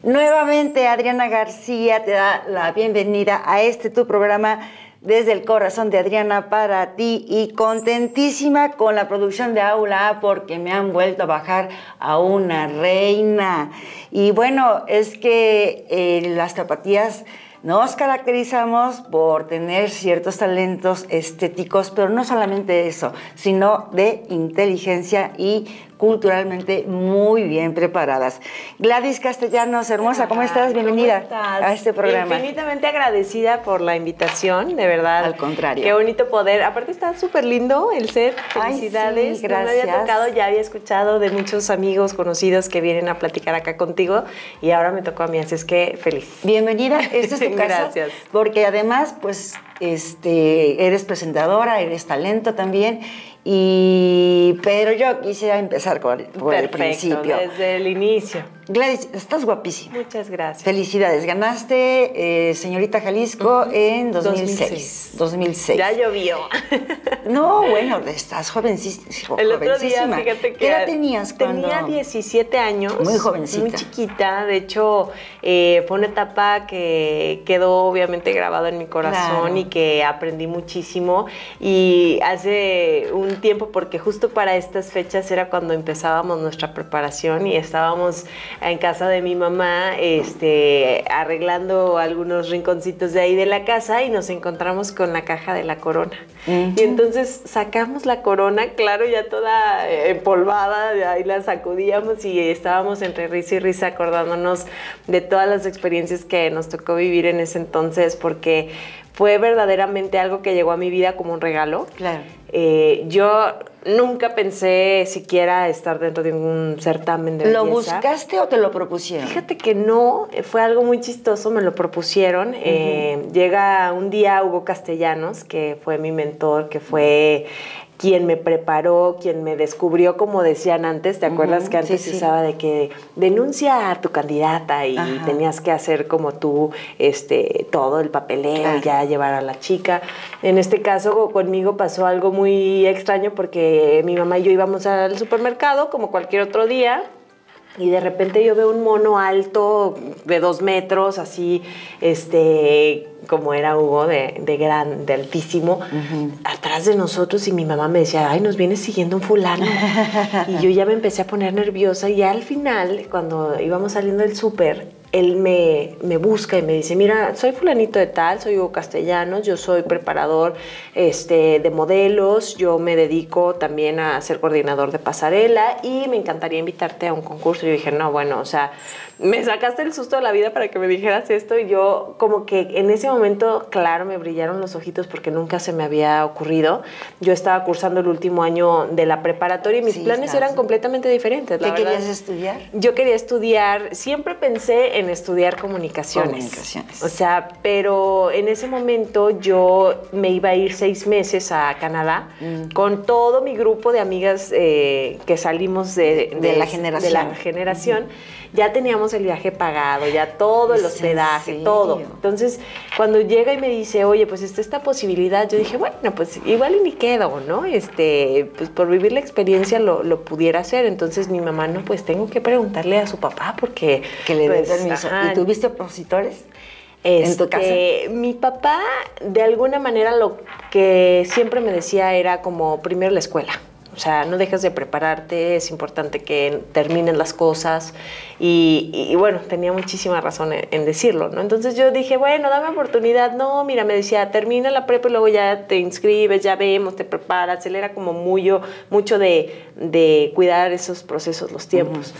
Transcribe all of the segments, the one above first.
Nuevamente Adriana García te da la bienvenida a tu programa Desde el Corazón de Adriana para ti, y contentísima con la producción de Aula A porque me han vuelto a bajar a una reina. Y bueno, es que las tapatías nos caracterizamos por tener ciertos talentos estéticos, pero no solamente eso, sino de inteligencia y culturalmente muy bien preparadas. Gladys Castellanos, hermosa, ¿cómo estás? Bienvenida a este programa. Infinitamente agradecida por la invitación, de verdad. Al contrario. Qué bonito poder. Aparte está súper lindo el set. Felicidades. Ay, sí, gracias. No me había tocado, ya había escuchado de muchos amigos conocidos que vienen a platicar acá contigo y ahora me tocó a mí, así es que feliz. Bienvenida, esta es tu casa. Gracias. Porque además, pues, eres presentadora, eres talento también. Pero yo quisiera empezar por el principio. Desde el inicio. Gladys, estás guapísima. Muchas gracias. Felicidades. Ganaste Señorita Jalisco en 2006. Ya llovió. No, bueno, estás jovencísima. El otro día, fíjate que... ¿Qué edad tenías cuando...? Tenía 17 años. Muy jovencita. Muy chiquita. De hecho, fue una etapa que quedó obviamente grabada en mi corazón, claro, y que aprendí muchísimo. Y hace un tiempo, porque justo para estas fechas era cuando empezábamos nuestra preparación y estábamos en casa de mi mamá arreglando algunos rinconcitos de ahí de la casa y nos encontramos con la caja de la corona. Y entonces sacamos la corona, claro, ya toda empolvada, de ahí la sacudíamos y estábamos entre risa y risa acordándonos de todas las experiencias que nos tocó vivir en ese entonces, porque fue verdaderamente algo que llegó a mi vida como un regalo. Claro. Yo nunca pensé siquiera estar dentro de un certamen de belleza. ¿Lo buscaste o te lo propusieron? Fíjate que no, fue algo muy chistoso, me lo propusieron. Llega un día Hugo Castellanos, que fue mi mentor, que fue quien me preparó, quien me descubrió, como decían antes. ¿Te acuerdas que antes se usaba de que denuncia a tu candidata y tenías que hacer como tú todo el papeleo y ya llevar a la chica? En este caso conmigo pasó algo muy extraño porque mi mamá y yo íbamos al supermercado como cualquier otro día. Y de repente yo veo un mono alto de 2 metros, así, como era Hugo, de altísimo, atrás de nosotros, y mi mamá me decía, ay, nos viene siguiendo un fulano. Y yo ya me empecé a poner nerviosa, y ya al final, cuando íbamos saliendo del súper, él me busca y me dice, mira, soy fulanito de tal, soy Hugo Castellanos, yo soy preparador de modelos, yo me dedico también a ser coordinador de pasarela y me encantaría invitarte a un concurso. Y yo dije, no, bueno, o sea, me sacaste el susto de la vida para que me dijeras esto, y yo como que en ese momento, claro, me brillaron los ojitos porque nunca se me había ocurrido. Yo estaba cursando el último año de la preparatoria y mis planes eran completamente diferentes. ¿Qué querías estudiar? Yo quería estudiar, siempre pensé en estudiar comunicaciones. O sea, pero en ese momento yo me iba a ir 6 meses a Canadá con todo mi grupo de amigas que salimos de la generación. Ya teníamos el viaje pagado, ya todo el hospedaje, todo. Entonces, cuando llega y me dice, oye, pues está esta posibilidad, yo dije, bueno, pues igual y ni quedo, ¿no? Pues por vivir la experiencia lo pudiera hacer. Entonces mi mamá, no, pues tengo que preguntarle a su papá porque... Que le dé permiso. ¿Y tuviste opositores en tu casa? Mi papá, de alguna manera, lo que siempre me decía era como, primero la escuela. O sea, no dejes de prepararte, es importante que terminen las cosas. Y bueno, tenía muchísima razón en decirlo, ¿no? Entonces yo dije, bueno, dame oportunidad. No, mira, me decía, termina la prepa y luego ya te inscribes, ya vemos, te preparas. Él era como mucho de cuidar esos procesos, los tiempos.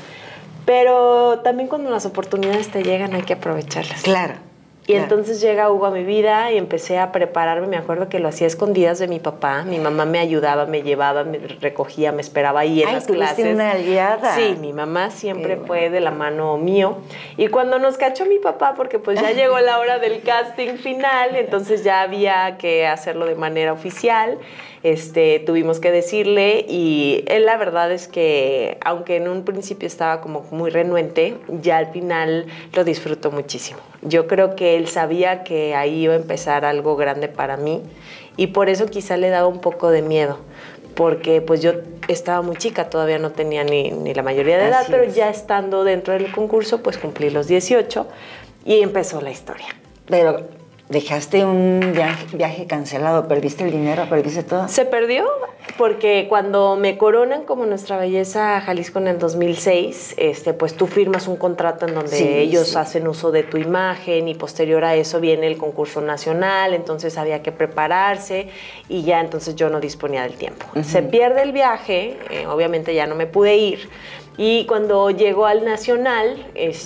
Pero también cuando las oportunidades te llegan hay que aprovecharlas. Claro. Y entonces llega Hugo a mi vida y empecé a prepararme. Me acuerdo que lo hacía a escondidas de mi papá. Mi mamá me ayudaba, me llevaba, me recogía, me esperaba ahí en las clases. ¿Tuviste una aliada? Sí, mi mamá siempre fue de la mano mío. Y cuando nos cachó mi papá, porque pues ya llegó la hora del casting final, entonces ya había que hacerlo de manera oficial. Tuvimos que decirle, y él, la verdad es que aunque en un principio estaba como muy renuente, ya al final lo disfrutó muchísimo. Yo creo que él sabía que ahí iba a empezar algo grande para mí, y por eso quizá le daba un poco de miedo, porque pues yo estaba muy chica, todavía no tenía ni la mayoría de edad, pero ya estando dentro del concurso, pues cumplí los 18 y empezó la historia. Pero dejaste un viaje cancelado, ¿perdiste el dinero? ¿Perdiste todo? Se perdió porque cuando me coronan como Nuestra Belleza Jalisco en el 2006, pues tú firmas un contrato en donde ellos hacen uso de tu imagen y posterior a eso viene el concurso nacional, entonces había que prepararse y ya entonces yo no disponía del tiempo. Se pierde el viaje, obviamente ya no me pude ir. Y cuando llegó al Nacional,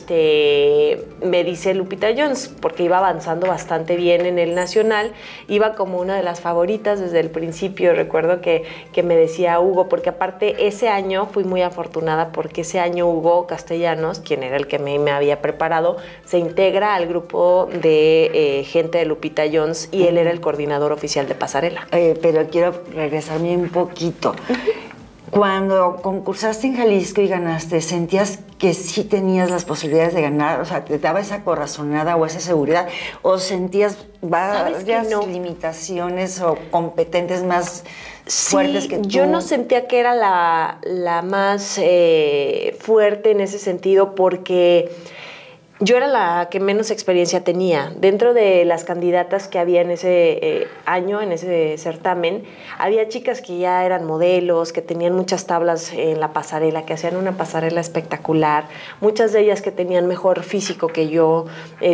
me dice Lupita Jones, porque iba avanzando bastante bien en el Nacional, iba como una de las favoritas desde el principio. Recuerdo que me decía Hugo, porque aparte ese año fui muy afortunada porque ese año Hugo Castellanos, quien era el que me había preparado, se integra al grupo de gente de Lupita Jones y él era el coordinador oficial de pasarela. Pero quiero regresarme un poquito. Cuando concursaste en Jalisco y ganaste, ¿sentías que sí tenías las posibilidades de ganar? O sea, ¿te daba esa corazonada o esa seguridad? ¿O sentías varias limitaciones o competentes más fuertes que tú? Yo no sentía que era la más fuerte en ese sentido porque yo era la que menos experiencia tenía. Dentro de las candidatas que había en ese año, en ese certamen, había chicas que ya eran modelos, que tenían muchas tablas en la pasarela, que hacían una pasarela espectacular. Muchas de ellas que tenían mejor físico que yo.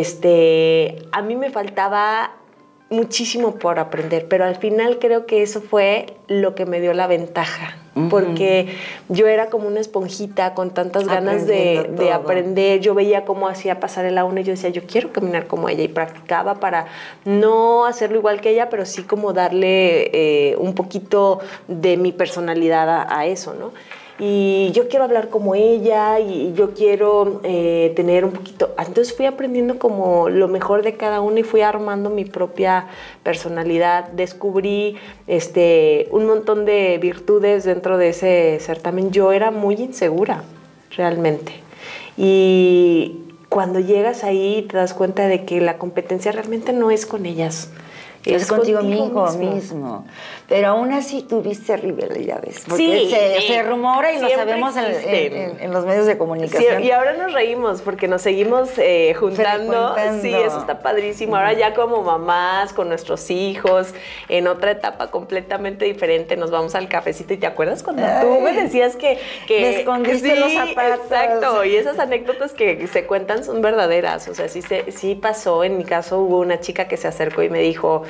A mí me faltaba muchísimo por aprender, pero al final creo que eso fue lo que me dio la ventaja. Porque yo era como una esponjita con tantas ganas de aprender. Yo veía cómo hacía pasarela 1 y yo decía, yo quiero caminar como ella, y practicaba para no hacerlo igual que ella, pero sí como darle un poquito de mi personalidad a eso, ¿no? Y yo quiero hablar como ella y yo quiero tener un poquito... Entonces fui aprendiendo como lo mejor de cada uno y fui armando mi propia personalidad. Descubrí un montón de virtudes dentro de ese certamen. Yo era muy insegura, realmente. Y cuando llegas ahí te das cuenta de que la competencia realmente no es con ellas. Es contigo mismo. Pero aún así tuviste rivalidades. Porque se rumora y lo sabemos en los medios de comunicación. Sí, y ahora nos reímos porque nos seguimos juntando. Sí, eso está padrísimo. Ahora ya como mamás, con nuestros hijos, en otra etapa completamente diferente, nos vamos al cafecito. ¿Y te acuerdas cuando tú me decías que me escondiste los zapatos? Exacto. Y esas anécdotas que se cuentan son verdaderas. O sea, sí pasó. En mi caso hubo una chica que se acercó y me dijo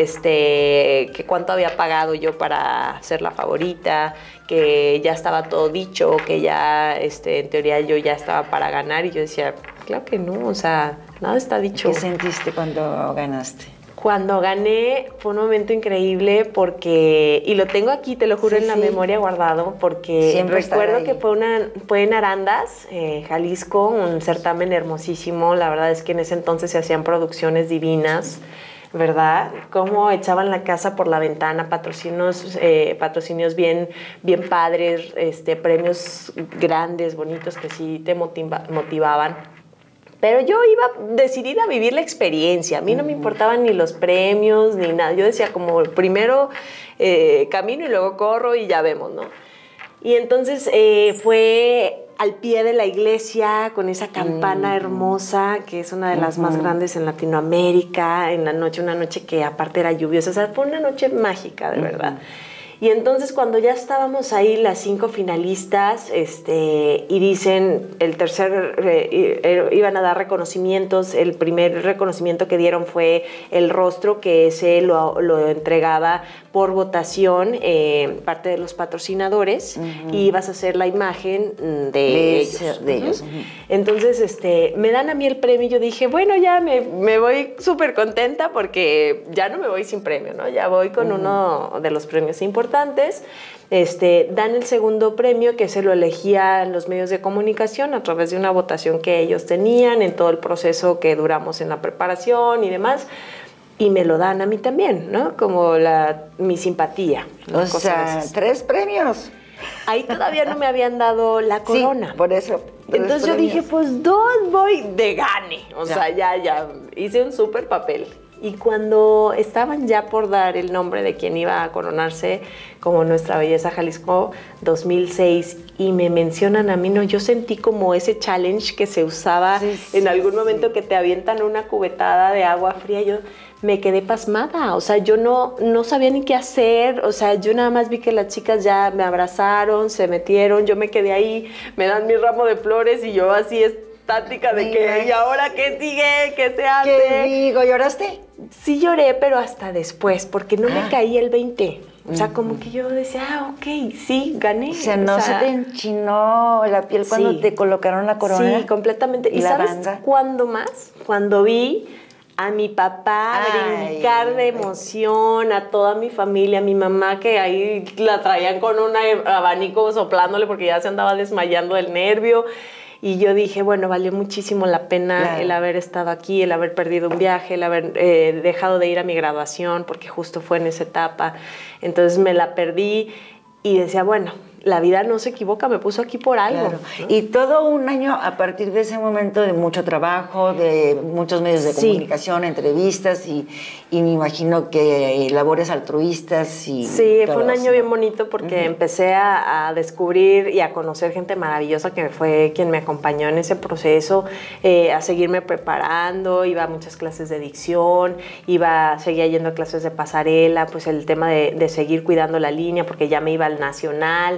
que cuánto había pagado yo para ser la favorita, que ya estaba todo dicho, que ya en teoría yo ya estaba para ganar, y yo decía, claro que no, o sea, nada está dicho. ¿Qué sentiste cuando ganaste? Cuando gané fue un momento increíble porque, y lo tengo aquí, te lo juro, en la memoria guardado, porque siempre recuerdo que fue en Arandas, Jalisco, un certamen hermosísimo. La verdad es que en ese entonces se hacían producciones divinas, ¿verdad? Cómo echaban la casa por la ventana, patrocinios bien padres, premios grandes, bonitos, que sí te motivaban. Pero yo iba decidida a vivir la experiencia. A mí no me importaban ni los premios, ni nada. Yo decía como primero camino y luego corro y ya vemos, ¿no? Y entonces fue al pie de la iglesia con esa campana hermosa, que es una de las más grandes en Latinoamérica, en la noche, una noche que aparte era lluviosa. O sea, fue una noche mágica, de verdad. Y entonces cuando ya estábamos ahí las 5 finalistas, y dicen el tercer, iban a dar reconocimientos. El primer reconocimiento que dieron fue el rostro, que ese lo entregaba por votación parte de los patrocinadores, y ibas a hacer la imagen de ellos. Entonces me dan a mí el premio y yo dije, bueno, ya me voy súper contenta porque ya no me voy sin premio, ¿no? Ya voy con uno de los premios importantes. Dan el segundo premio, que se lo elegían los medios de comunicación a través de una votación que ellos tenían en todo el proceso que duramos en la preparación y demás. Y me lo dan a mí también, ¿no? Como mi simpatía. O sea, 3 premios. Ahí todavía no me habían dado la corona. Sí, por eso. Entonces yo dije, pues 2 voy de gane. O sea, ya hice un súper papel. Y cuando estaban ya por dar el nombre de quien iba a coronarse como Nuestra Belleza Jalisco 2006 y me mencionan a mí, no, yo sentí como ese challenge que se usaba en algún momento que te avientan una cubetada de agua fría. Yo me quedé pasmada, o sea, yo no sabía ni qué hacer, o sea, yo nada más vi que las chicas ya me abrazaron, se metieron, yo me quedé ahí, me dan mi ramo de flores y yo así estática de que, ¿y ahora qué sigue? ¿Qué se hace? ¿Qué digo? ¿Lloraste? Sí lloré, pero hasta después, porque no me caí el 20. O sea, como que yo decía, ok, sí, gané. O sea, ¿no se te enchinó la piel cuando te colocaron la corona? Sí, completamente. ¿Y sabes cuándo más? Cuando vi a mi papá brincar de emoción, a toda mi familia, a mi mamá que ahí la traían con un abanico soplándole porque ya se andaba desmayando del nervio. Y yo dije, bueno, valió muchísimo la pena el haber estado aquí, el haber perdido un viaje, el haber dejado de ir a mi graduación, porque justo fue en esa etapa. Entonces me la perdí y decía, bueno, la vida no se equivoca, me puso aquí por algo. Claro. ¿No? Y todo un año a partir de ese momento de mucho trabajo, de muchos medios de comunicación, entrevistas y me imagino que labores altruistas. Y sí, fue un año bien bonito porque empecé a descubrir y a conocer gente maravillosa que fue quien me acompañó en ese proceso, a seguirme preparando, iba a muchas clases de dicción, seguía yendo a clases de pasarela, pues el tema de seguir cuidando la línea porque ya me iba al nacional,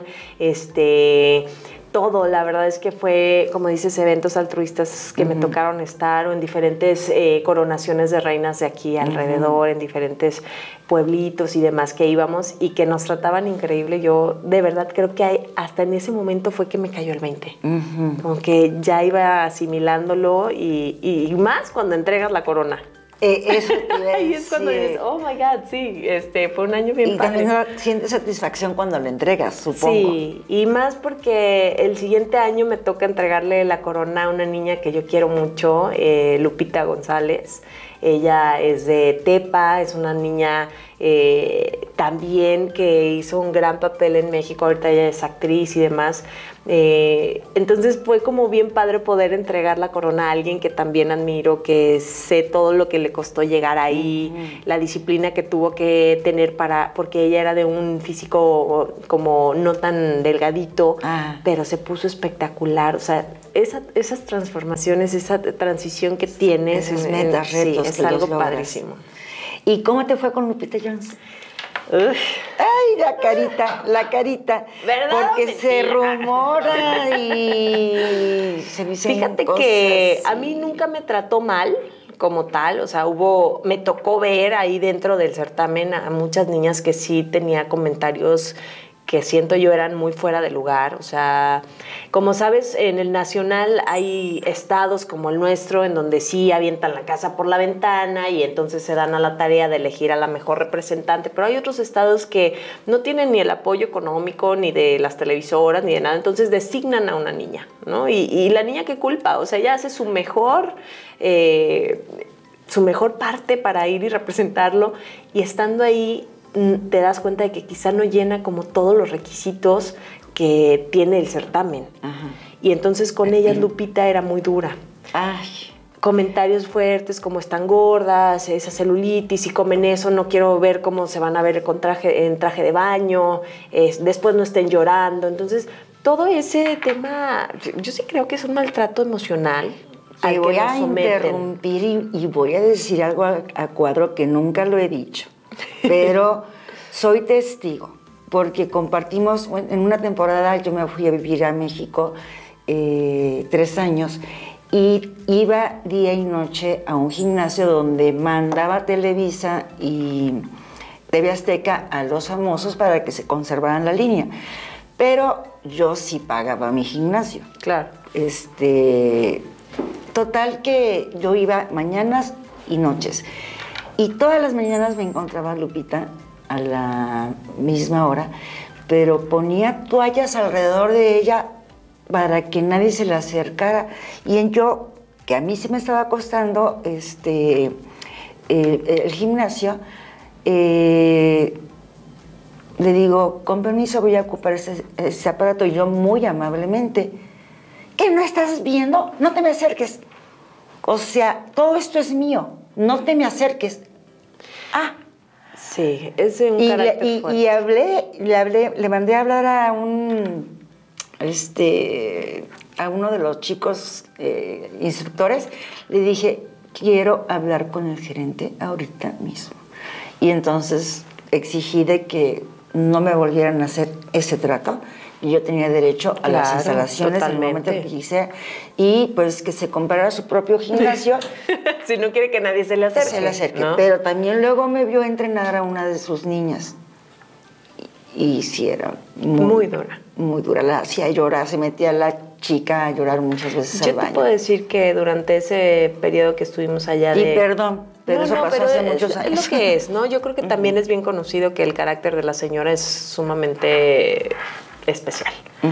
todo, la verdad es que fue, como dices, eventos altruistas que me tocaron estar o en diferentes coronaciones de reinas de aquí alrededor, en diferentes pueblitos y demás que íbamos y que nos trataban increíble. Yo de verdad creo que hasta en ese momento fue que me cayó el 20. Como que ya iba asimilándolo y más cuando entregas la corona. Eso y es cuando dices, oh my God, sí, fue un año bien padre. Y también sientes satisfacción cuando le entregas, supongo. Sí, y más porque el siguiente año me toca entregarle la corona a una niña que yo quiero mucho, Lupita González. Ella es de Tepa, es una niña también que hizo un gran papel en México, ahorita ella es actriz y demás. Entonces fue como bien padre poder entregar la corona a alguien que también admiro, que sé todo lo que le costó llegar ahí, la disciplina que tuvo que tener porque ella era de un físico como no tan delgadito, pero se puso espectacular. O sea, esas transformaciones, esa transición que tienes, esas metas, retos, es algo padrísimo. ¿Y cómo te fue con Lupita Jones? Ay, la carita. ¿Verdad? Porque se rumora y se dicen Fíjate cosas que a mí nunca me trató mal como tal, o sea, me tocó ver ahí dentro del certamen a muchas niñas que sí tenía comentarios que siento yo eran muy fuera de lugar. O sea, como sabes, en el nacional hay estados como el nuestro en donde sí avientan la casa por la ventana y entonces se dan a la tarea de elegir a la mejor representante, pero hay otros estados que no tienen ni el apoyo económico, ni de las televisoras, ni de nada, entonces designan a una niña, ¿no? Y la niña, ¿qué culpa? O sea, ella hace su mejor parte para ir y representarlo, y estando ahí te das cuenta de que quizá no llena como todos los requisitos que tiene el certamen. Y entonces con ellas Lupita era muy dura. Comentarios fuertes como están gordas, esa celulitis, si comen eso no quiero ver cómo se van a ver en traje de baño, después no estén llorando. Entonces todo ese tema, yo sí creo que es un maltrato emocional. Te voy a interrumpir y voy a decir algo a cuadro que nunca lo he dicho. Pero soy testigo, porque compartimos, en una temporada yo me fui a vivir a México 3 años y iba día y noche a un gimnasio donde mandaba Televisa y TV Azteca a los famosos para que se conservaran la línea. Pero yo sí pagaba mi gimnasio. Claro. Total que yo iba mañanas y noches. Y todas las mañanas me encontraba a Lupita a la misma hora, pero ponía toallas alrededor de ella para que nadie se le acercara. Y yo, que a mí se me estaba costando el gimnasio, le digo, con permiso voy a ocupar ese aparato, y yo muy amablemente, ¿qué no estás viendo? No te me acerques. O sea, todo esto es mío. No te me acerques. Ah. Sí, es un carácter fuerte. Y le mandé a hablar a a uno de los chicos instructores, le dije, quiero hablar con el gerente ahorita mismo. Y entonces exigí de que no me volvieran a hacer ese trato. Y yo tenía derecho a las instalaciones en el momento que quise. Y pues que se comprara su propio gimnasio. Si no quiere que nadie se le acerque. Se le acerque. ¿No? Pero también luego me vio entrenar a una de sus niñas. Y sí, era muy dura. Muy dura. La hacía llorar, se metía la chica a llorar muchas veces al baño. Yo te puedo decir que durante ese periodo que estuvimos allá perdón, pero eso pasó hace muchos años. Es lo que es, ¿no? Yo creo que también es bien conocido que el carácter de la señora es sumamente especial.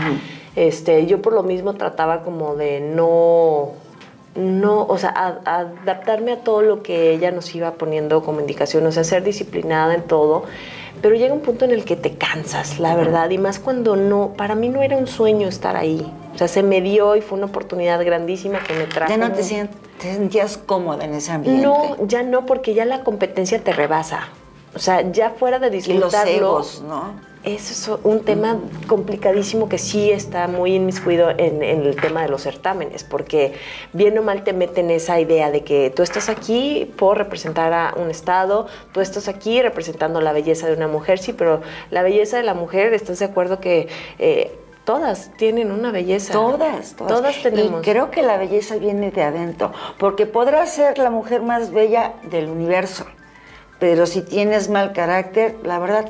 Yo por lo mismo trataba como de no, o sea, adaptarme a todo lo que ella nos iba poniendo como indicación, o sea, ser disciplinada en todo. Pero llega un punto en el que te cansas, la verdad, y más cuando para mí no era un sueño estar ahí. O sea, se me dio y fue una oportunidad grandísima que me trajo. ¿Ya no te sentías cómoda en ese ambiente? No, ya no, porque ya la competencia te rebasa. O sea, ya fuera de disfrutarlo. Y los egos, ¿no? Eso es un tema complicadísimo que sí está muy inmiscuido en el tema de los certámenes, porque bien o mal te meten esa idea de que tú estás aquí por representar a un estado, tú estás aquí representando la belleza de una mujer, sí, pero la belleza de la mujer, ¿estás de acuerdo que todas tienen una belleza? Todas tenemos. Y creo que la belleza viene de adentro, porque podrás ser la mujer más bella del universo, pero si tienes mal carácter, la verdad...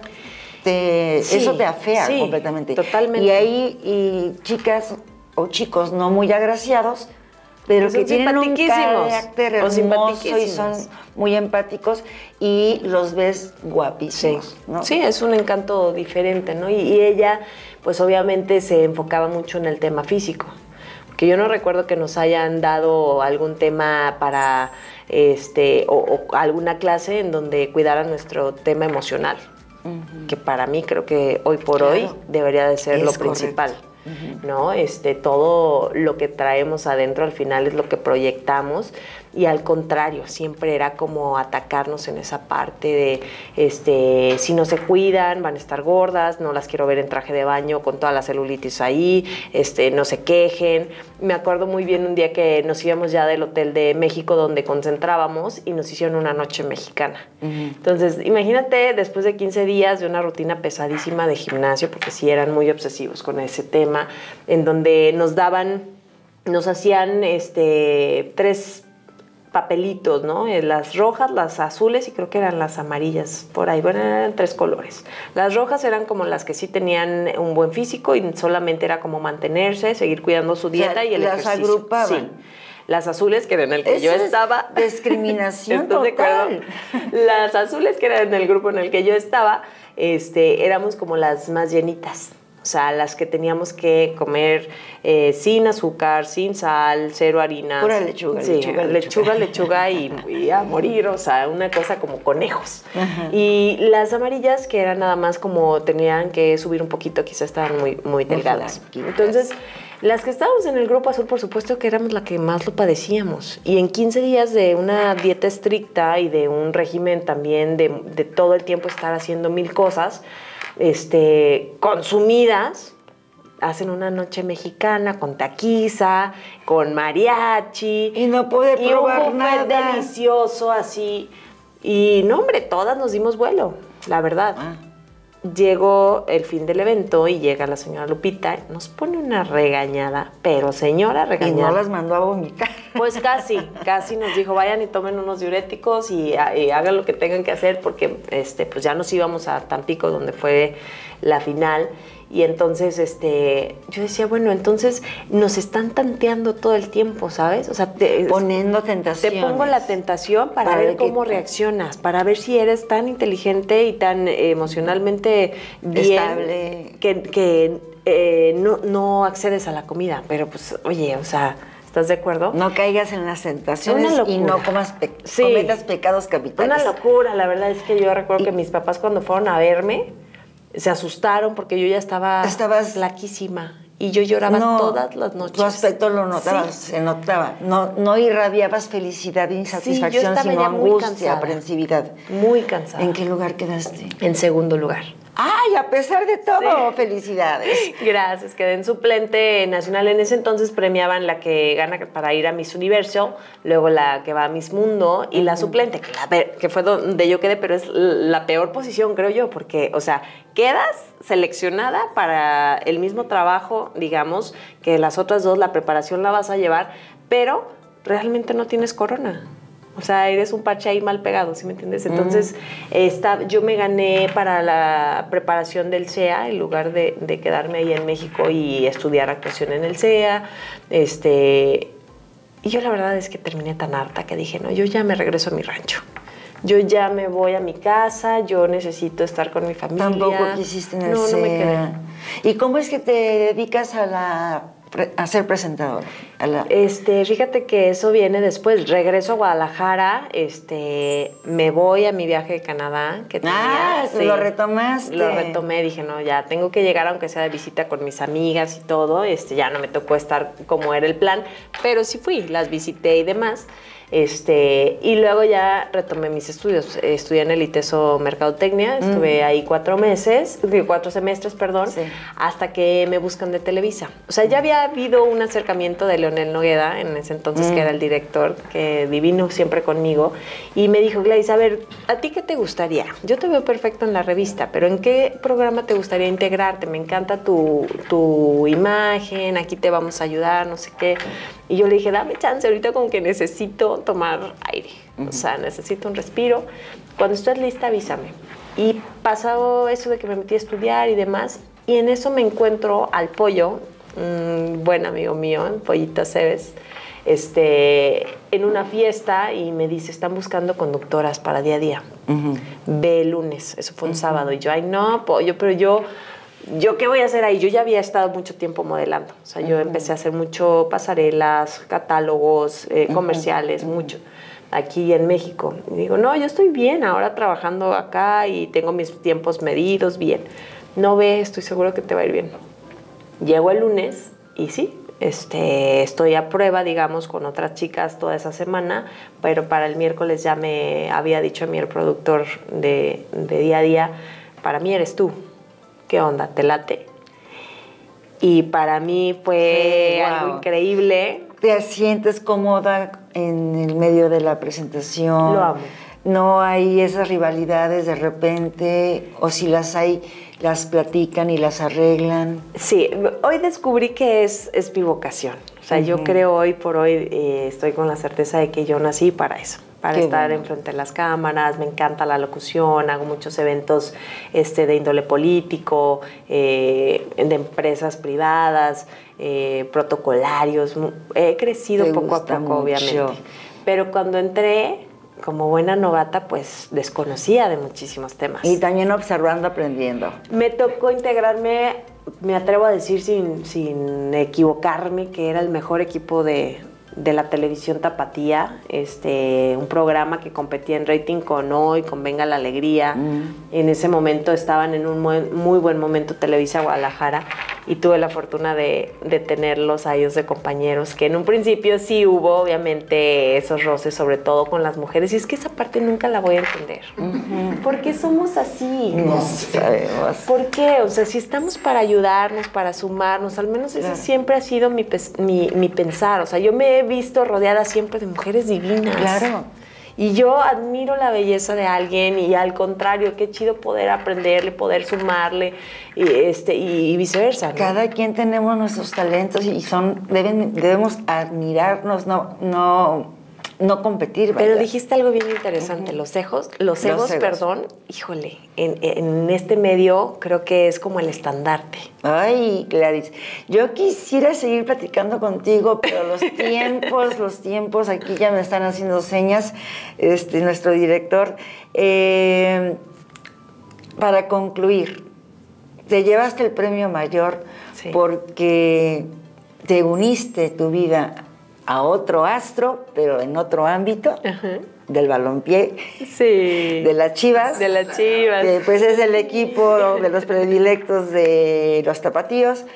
eso te afea completamente. Totalmente. Y ahí chicas o chicos no muy agraciados, pero que tienen un carácter hermoso y son muy empáticos y los ves guapísimos, ¿no? Sí, es un encanto diferente, ¿no? Y ella, pues obviamente se enfocaba mucho en el tema físico. Que yo no recuerdo que nos hayan dado algún tema para, o alguna clase en donde cuidara nuestro tema emocional. Que para mí creo que hoy por hoy debería de ser lo principal, ¿no? Todo lo que traemos adentro al final es lo que proyectamos y al contrario, siempre era como atacarnos en esa parte de si no se cuidan, van a estar gordas, no las quiero ver en traje de baño con toda la celulitis ahí, no se quejen. Me acuerdo muy bien un día que nos íbamos ya del hotel de México donde concentrábamos y nos hicieron una noche mexicana. Entonces, imagínate, después de 15 días de una rutina pesadísima de gimnasio, porque sí eran muy obsesivos con ese tema, en donde nos hacían 3 papelitos, ¿no? Las rojas, las azules y creo que eran las amarillas, por ahí, bueno, eran 3 colores. Las rojas eran como las que sí tenían un buen físico y solamente era como mantenerse, seguir cuidando su dieta y el ejercicio. Las agrupaban. Sí. Las azules, que era en el que yo estaba. Discriminación total. Las azules, que eran en el grupo en el que yo estaba, éramos como las más llenitas. O sea, las que teníamos que comer sin azúcar, sin sal, 0 harinas. Pura lechuga, sí, lechuga y a morir, o sea, una cosa como conejos. Y las amarillas, que eran nada más como tenían que subir un poquito, quizás estaban muy delgadas. Entonces, las que estábamos en el grupo azul, por supuesto que éramos la que más lo padecíamos. Y en 15 días de una dieta estricta y de un régimen también de todo el tiempo estar haciendo 1000 cosas, consumidas, hacen una noche mexicana con taquiza, con mariachi. Y no puede probar nada. Delicioso, así. Y no, hombre, todas nos dimos vuelo, la verdad. Llegó el fin del evento y llega la señora Lupita, nos pone una regañada, pero señora regañada. Y no las mandó a vomitar. Pues casi nos dijo, vayan y tomen unos diuréticos y hagan lo que tengan que hacer porque pues ya nos íbamos a Tampico, donde fue la final. Y entonces yo decía, bueno, entonces nos están tanteando todo el tiempo, ¿sabes? O sea, poniendo tentaciones. Te pongo la tentación para ver cómo reaccionas, para ver si eres tan inteligente y tan emocionalmente bien, estable, que no accedes a la comida. Pero pues, oye, o sea, ¿estás de acuerdo? No caigas en las tentaciones y no cometas pecados capitales. Una locura, la verdad es que yo recuerdo que mis papás cuando fueron a verme se asustaron porque yo ya estaba flaquísima Y yo lloraba todas las noches. Tu aspecto lo notabas, se notaba. No irradiabas felicidad y insatisfacción, sino angustia, aprensividad. Muy cansada. ¿En qué lugar quedaste? En segundo lugar. ¡Ay, a pesar de todo! ¡Felicidades! Gracias, quedé en suplente nacional. En ese entonces premiaban la que gana para ir a Miss Universo, luego la que va a Miss Mundo y la suplente, que fue donde yo quedé, pero es la peor posición, creo yo, porque, o sea, quedas seleccionada para el mismo trabajo, digamos, que las otras dos, la preparación la vas a llevar, pero realmente no tienes corona. O sea, eres un parche ahí mal pegado, ¿sí me entiendes? Entonces, yo me gané para la preparación del CEA, en lugar de quedarme ahí en México y estudiar actuación en el CEA. Y yo la verdad es que terminé tan harta que dije, no, yo ya me regreso a mi rancho. Yo ya me voy a mi casa, yo necesito estar con mi familia. Tampoco quisiste en el CEA. No me quedé. ¿Y cómo es que te dedicas a ser presentadora? Fíjate que eso viene después. Regreso a Guadalajara, me voy a mi viaje de Canadá que tenía. Sí, lo retomaste. Lo retomé, dije, no, ya tengo que llegar aunque sea de visita con mis amigas y todo. Ya no me tocó estar como era el plan, pero sí fui, las visité y demás. Y luego ya retomé mis estudios. Estudié en el ITESO Mercadotecnia, estuve ahí 4 semestres, sí, hasta que me buscan de Televisa. O sea, ya había habido un acercamiento de Leonel Nogueda, en ese entonces, que era el director, que divino siempre conmigo, y me dijo, Gladys, a ver, ¿a ti qué te gustaría? Yo te veo perfecto en la revista, pero ¿en qué programa te gustaría integrarte? Me encanta tu imagen, aquí te vamos a ayudar, no sé qué. Y yo le dije, dame chance, ahorita como que necesito tomar aire, o sea, necesito un respiro. Cuando estés lista, avísame. Y pasó eso de que me metí a estudiar y demás, y en eso me encuentro al Pollo, un buen amigo mío, Pollito Aceves, en una fiesta, y me dice, están buscando conductoras para día a día. Ve el lunes, eso fue un sábado, y yo, ay no, Pollo, pero ¿yo qué voy a hacer ahí? Yo ya había estado mucho tiempo modelando. O sea, yo empecé a hacer mucho pasarelas, catálogos, comerciales, mucho, aquí en México. Y digo, no, yo estoy bien ahora trabajando acá y tengo mis tiempos medidos, bien. No ve, estoy seguro que te va a ir bien. Llego el lunes y sí, estoy a prueba, digamos, con otras chicas toda esa semana, pero para el miércoles ya me había dicho a mí el productor de día a día, para mí eres tú. ¿Qué onda? ¿Te late? Y para mí fue algo increíble. ¿Te sientes cómoda en el medio de la presentación? Lo amo. ¿No hay esas rivalidades de repente? ¿O si las hay, las platican y las arreglan? Sí, hoy descubrí que es mi vocación. O sea, yo creo hoy por hoy, estoy con la certeza de que yo nací para eso. Para estar enfrente de las cámaras, me encanta la locución, hago muchos eventos de índole político, de empresas privadas, protocolarios. He crecido poco a poco, obviamente. Pero cuando entré, como buena novata, pues desconocía de muchísimos temas. Y también observando, aprendiendo. Me tocó integrarme, me atrevo a decir sin equivocarme, que era el mejor equipo de la televisión tapatía, un programa que competía en rating con Hoy, con Venga la Alegría. En ese momento estaban en un muy buen momento Televisa Guadalajara, y tuve la fortuna de tenerlos a ellos de compañeros, que en un principio sí hubo obviamente esos roces, sobre todo con las mujeres, y es que esa parte nunca la voy a entender. ¿Por qué somos así? No sabemos. ¿Por qué? O sea, si estamos para ayudarnos, para sumarnos, al menos ese siempre ha sido mi pensar. O sea, yo me he visto rodeada siempre de mujeres divinas. Claro. Y yo admiro la belleza de alguien, y al contrario, qué chido poder aprenderle, poder sumarle, y viceversa, ¿no? Cada quien tenemos nuestros talentos y debemos admirarnos, no competir. Pero dijiste algo bien interesante, los egos, perdón, híjole, en este medio creo que es como el estandarte. Ay, Gladys, yo quisiera seguir platicando contigo, pero los tiempos, aquí ya me están haciendo señas, nuestro director. Para concluir, te llevaste el premio mayor porque te uniste tu vida a otro astro, pero en otro ámbito, del balompié, de las Chivas. De las Chivas. Que pues es el equipo de los predilectos de los tapatíos.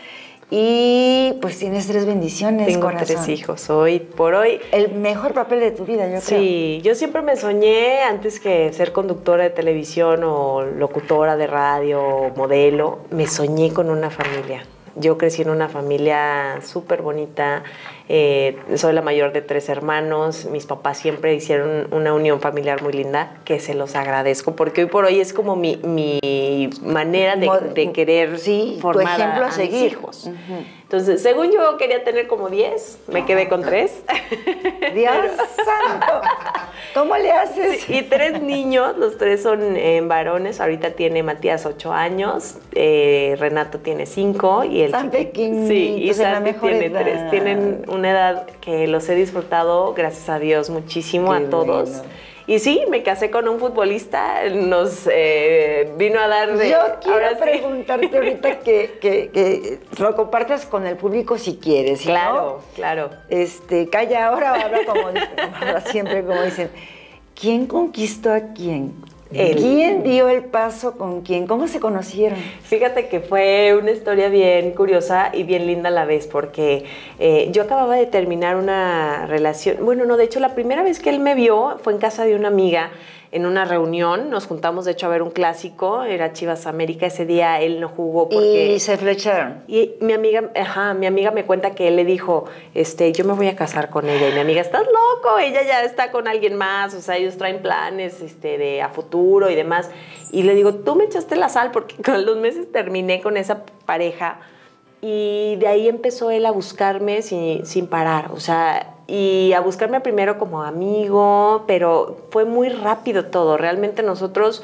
Y pues tienes 3 bendiciones, Tengo corazón. 3 hijos. Hoy por hoy. El mejor papel de tu vida, yo creo. Sí, yo siempre me soñé, antes que ser conductora de televisión o locutora de radio o modelo, me soñé con una familia. Yo crecí en una familia súper bonita, soy la mayor de 3 hermanos, mis papás siempre hicieron una unión familiar muy linda, que se los agradezco, porque hoy por hoy es como mi manera de querer formar a mis hijos. Uh-huh. Entonces, según yo quería tener como 10, me quedé con 3. ¡Dios santo! ¿Cómo le haces? Sí, y 3 niños, los 3 son varones. Ahorita tiene Matías 8 años, Renato tiene 5 y el tan pequeñitos, sí, y Santi tiene edad. 3. Tienen una edad que los he disfrutado, gracias a Dios, muchísimo. Qué a todos. Bueno. Y sí, me casé con un futbolista, nos vino a dar de... Yo quiero preguntarte ahorita que lo compartas con el público si quieres. Claro, ¿no? claro. Calla ahora, habla como habla siempre, como dicen. ¿Quién conquistó a quién? ¿Quién dio el paso con quién? ¿Cómo se conocieron? Fíjate que fue una historia bien curiosa y bien linda a la vez, porque yo acababa de terminar una relación. Bueno, no, de hecho, la primera vez que él me vio fue en casa de una amiga, en una reunión. Nos juntamos, de hecho, a ver un clásico, era Chivas América. Ese día él no jugó porque... Y se flecharon. Y mi amiga me cuenta que él le dijo, yo me voy a casar con ella. Y mi amiga, ¿estás loco? Ella ya está con alguien más, o sea, ellos traen planes de a futuro y demás. Y le digo, tú me echaste la sal, porque con los meses terminé con esa pareja. Y de ahí empezó él a buscarme sin parar, o sea... Y a buscarme primero como amigo, pero fue muy rápido todo. Realmente nosotros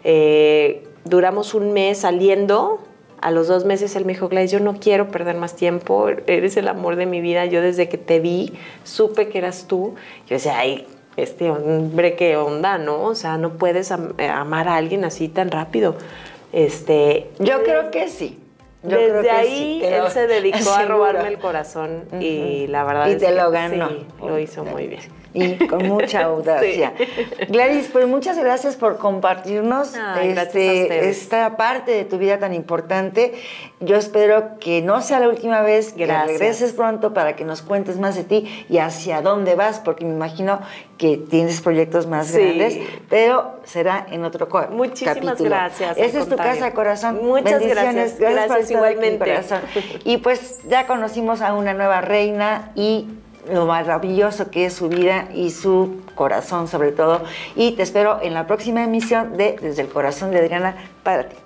duramos un mes saliendo. A los 2 meses él me dijo, Gladys, yo no quiero perder más tiempo. Eres el amor de mi vida. Yo desde que te vi, supe que eras tú. Yo decía, ay, hombre, qué onda, ¿no? O sea, no puedes amar a alguien así tan rápido. Yo creo que sí. Yo desde creo que ahí sí, él se dedicó seguro a robarme el corazón. Uh-huh. Y la verdad es que lo ganó. Sí, lo hizo muy bien. Y con mucha audacia. Sí. Gladys, pues muchas gracias por compartirnos esta parte de tu vida tan importante. Yo espero que no sea la última vez, que regreses pronto para que nos cuentes más de ti y hacia dónde vas, porque me imagino que tienes proyectos más grandes, pero será en otro capítulo. Muchísimas gracias. Esa es tu casa, corazón. Muchas gracias. Gracias igualmente. Aquí, corazón. Y pues ya conocimos a una nueva reina y lo maravilloso que es su vida y su corazón sobre todo. Y te espero en la próxima emisión de Desde el Corazón de Adriana para ti.